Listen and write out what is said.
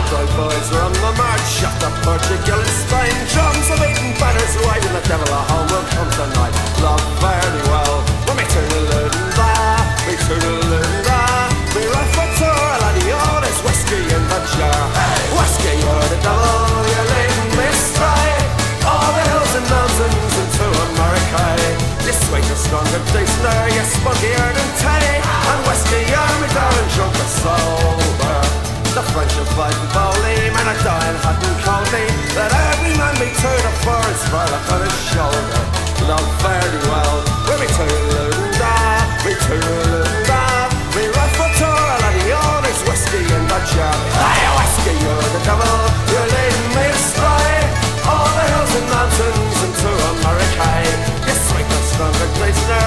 Right boys are on the march after Portugal and Spain. Drums are beating, banners waving, the devil at home will come tonight. Love fairly well, when we toodle and da, we toodle and da. We ride for tour, laddie, oh, there's whiskey in the jar. Whiskey, you're the devil, you're leading me astray. All the hills and mountains into America. This sweet and stronger decenter, you're spunkier than Teddy. And whiskey, you're me darling, drunk or sober. The French are fighting boldly, men are dying hot and coldly. Let every man be to the forest, fire on his shoulder. Love fairly well, when we toodle-oo-da, we toodle-oo-da. We ride for tour, laddie, oh, there's whiskey in the jar. Hey, whiskey, you're the devil, you're leading me astray. All the hills and mountains into America. You sweet and stronger glacier,